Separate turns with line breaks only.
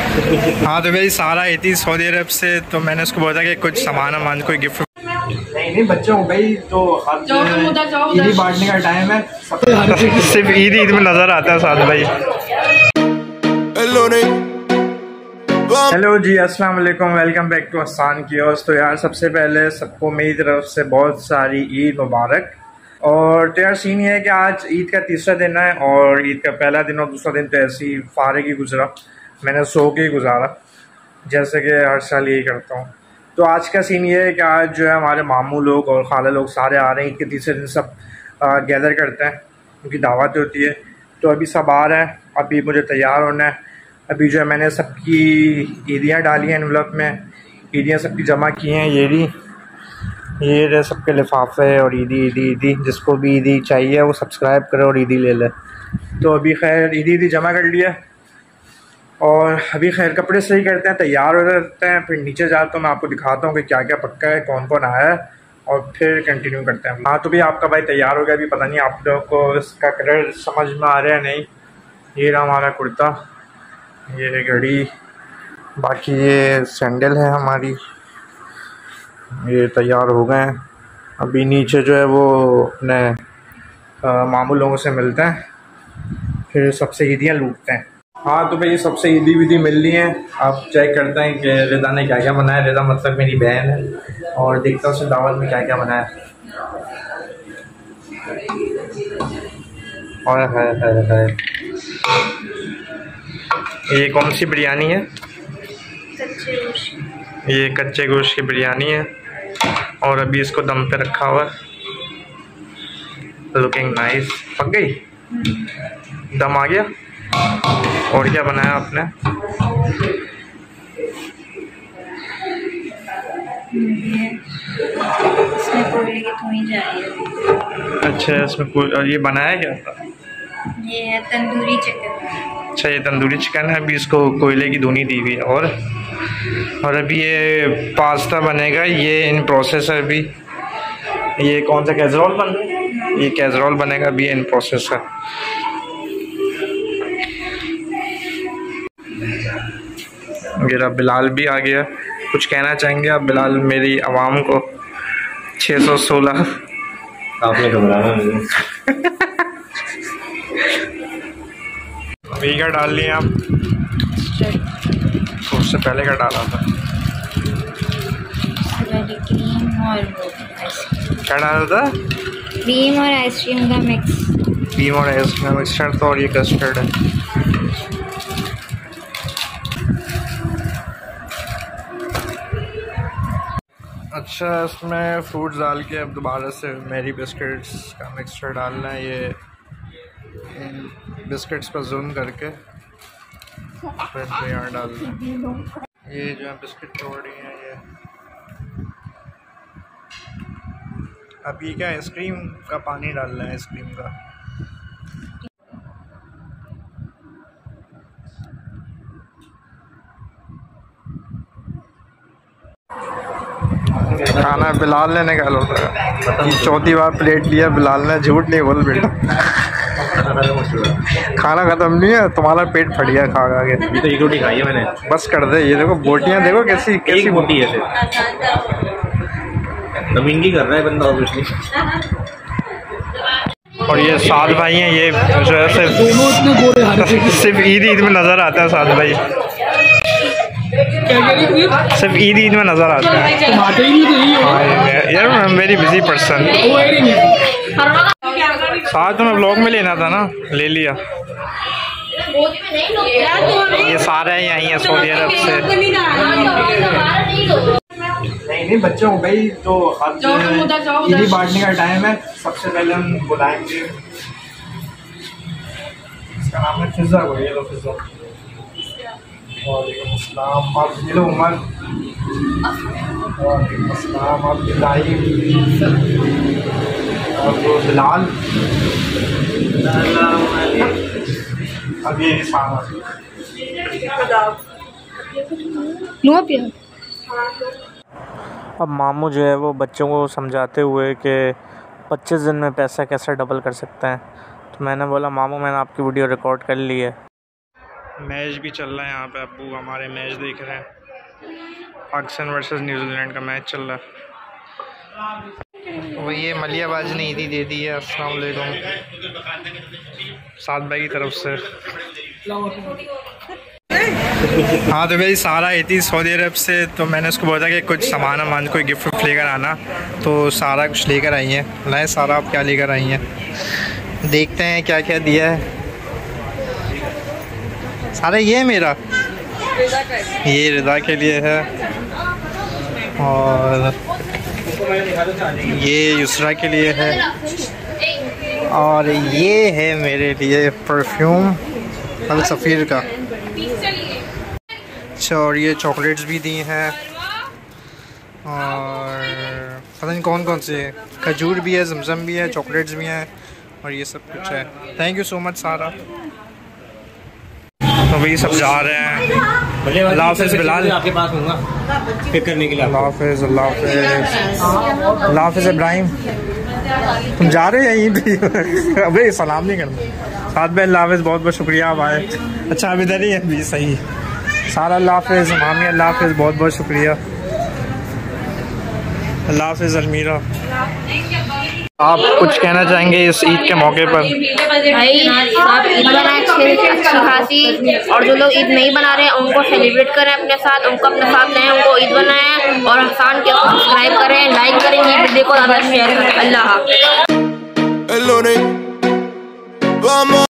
हाँ तो मेरी सारा आई थी सऊदी अरब से, तो मैंने उसको बोला कि कुछ सामान वामान कोई गिफ्ट नहीं बच्चों को भाई, तो ईदी बांटने का टाइम है। सिर्फ ईद में नज़र आता है साथ भाई। हेलो जी, अस्सलाम वालेकुम, welcome back to Hasan kiosk. तो यार सबसे पहले सबको मेरी तरफ से बहुत सारी ईद मुबारक। और तो यार सीन ये है कि आज ईद का तीसरा दिन है और ईद का पहला दिन और दूसरा दिन तो ऐसे ही फारिग ही गुजरा, मैंने सो के ही गुजारा, जैसे कि हर साल यही करता हूँ। तो आज का सीन ये है कि आज जो है हमारे मामू लोग और खाला लोग सारे आ रहे हैं। ईद के तीसरे दिन सब गैदर करते हैं, उनकी दावत होती है। तो अभी सब आ रहे हैं, अभी मुझे तैयार होना है। अभी जो है मैंने सबकी ईदियाँ डाली हैं एनवलप में, ईदियाँ सबकी जमा की हैं। ये रहे सबके लिफाफे और ईदी। जिसको भी ईदी चाहिए वो सब्सक्राइब करे और ईदी ले ले। तो अभी खैर ईदी जमा कर लिया और अभी खैर कपड़े सही करते हैं, तैयार हो जाते हैं, फिर नीचे जाता हूँ, मैं आपको दिखाता हूँ कि क्या क्या पक्का है, कौन कौन आया है, और फिर कंटिन्यू करते हैं। हाँ तो भी आपका भाई तैयार हो गया। अभी पता नहीं आप लोगों को इसका कलर समझ में आ रहा है नहीं। ये रहा हमारा कुर्ता, ये घड़ी, बाकी ये सैंडल है हमारी, ये तैयार हो गए हैं। अभी नीचे जो है वो अपने मामू लोगों से मिलते हैं, फिर सबसे ईदियाँ लूटते हैं। हाँ तो भाई सबसे ईदी विदी मिल रही हैं। आप चेक करते हैं कि रिदा ने क्या क्या बनाया। रिदा मतलब मेरी बहन है, और देखता हूँ उसे दावत में क्या क्या बनाया। और है ये कौन सी बिरयानी है? ये कच्चे गोश्त की बिरयानी है और अभी इसको दम पे रखा हुआ है। Looking nice. पक गई, दम आ गया। और क्या बनाया आपने?
इसमें कोयले की धुनी जा रही है।
अच्छा, इसमें और ये बनाया क्या था?
ये है तंदूरी चिकन।
अच्छा, ये तंदूरी चिकन है, अभी इसको कोयले की धुनी दी हुई है। और अभी ये पास्ता बनेगा, ये इन प्रोसेस है अभी। ये कौन सा कैसरोल बन रहा है? ये कैसरोल बनेगा, अभी इन प्रोसेस है। मेरा बिलाल भी आ गया। कुछ कहना चाहेंगे आप बिलाल मेरी आवाम को? 616
आपने घबराना नहीं।
अभी क्या डाल लिए आप? तो उससे पहले क्या डाला था?
क्रीम और
क्या डाला था?
क्रीम और आइसक्रीम का मिक्स।
क्रीम और आइसक्रीम मिक्सचर तो, और ये कस्टर्ड है। अच्छा, इसमें फ्रूट्स डाल के अब दोबारा से मेरी बिस्किट्स का मिक्सचर डालना है। ये बिस्किट्स पर जूम करके फिर तो यहाँ डालना है। ये जो है बिस्किट तोड़ रही हैं ये। अब ये क्या आइसक्रीम का पानी डालना है, आइसक्रीम का। खाना बिलाल ने निकाला था, चौथी बार प्लेट लिया बिलाल ने। झूठ नहीं बोल बेटा, खाना खत्म नहीं है, तुम्हारा पेट फट गया खा खा के।
ये तो एक रोटी खाई है मैंने,
बस कर दे। ये देखो बोटियाँ देखो कैसी कैसी
बोटी है। नमींगी कर रहा है बंदा ऑब्वियसली।
और ये साद भाई हैं, ये जो है सिर्फ ईद में नज़र आता है। साद भाई सिर्फ ईद में नज़र आता है। यार I am very busy person. साथ में ब्लॉग में लेना था ना, ले लिया। ये सारे यहीं हैं सऊदी अरब से। नहीं बच्चों भाई, तो अब ईदी बांटने का टाइम है। सबसे पहले हम बुलाएंगे, इसका नाम है फिज़ा। को ये लो फिज़ा। वालेकुम अस्सलाम। आप ये लो उमर। वालेकुम अस्सलाम। आप इब्राहिम और वो बिलाल। अब ये अब मामू जो है वो बच्चों को समझाते हुए कि 25 दिन में पैसा कैसे डबल कर सकते हैं। तो मैंने बोला मामू मैंने आपकी वीडियो रिकॉर्ड कर ली है। मैच भी चल रहा है यहाँ पे, अब्बू हमारे मैच देख रहे हैं। पाकिस्तान वर्सेस न्यूजीलैंड का मैच चल रहा है। वो ये मलियाबाजी ने ईदी दे दी है। अस्सलाम वालेकुम साद भाई की तरफ से। हाँ तो मेरी सारा आई थी सऊदी अरब से, तो मैंने उसको बोला कि कुछ सामान वामान कोई गिफ्ट लेकर आना, तो सारा कुछ लेकर आई हैं। लाए सारा, आप क्या लेकर आई हैं, देखते हैं क्या क्या दिया है। सारा ये है मेरा, ये रिदा के लिए है, और ये युसरा के लिए है, और ये है मेरे लिए परफ्यूम अल सफ़ीर का। अच्छा, और ये चॉकलेट्स भी दी हैं, और पता नहीं कौन कौन से, खजूर भी है, जमजम भी है, चॉकलेट्स भी हैं, और ये सब कुछ है। थैंक यू सो मच सारा। तो वही सब जा रहे हैं। अल्लाह हाफ़िज़ बिलाल,
आपके पास होगा पिक करने के लिए।
अल्लाह हाफ़िज़, अल्लाह हाफ़िज़, अल्लाह हाफ़िज़। इब्राहिम तुम जा रहे हैं यहीं भी? अबे सलाम नहीं करना। साथ में अल्लाह हाफ़िज़, बहुत बहुत शुक्रिया आप आए। अच्छा अब इधर ही है भी, सही। सारा अल्लाह हाफ़िज़, मामी अल्लाह हाफ़िज़, बहुत बहुत शुक्रिया। अल्लाह हाफ़िज़। अलमीरा, आप कुछ कहना चाहेंगे इस ईद के मौके पर?
भाई आप ईद बनाएं अच्छी खासी, और जो लोग ईद नहीं बना रहे हैं उनको सेलिब्रेट करें अपने साथ, उनको अपने साथ लें, उनको ईद बनाएं, और हसान के सब्सक्राइब करें, लाइक करें, ये वीडियो को ज़्यादा शेयर करें। अल्लाह हाफ़िज़।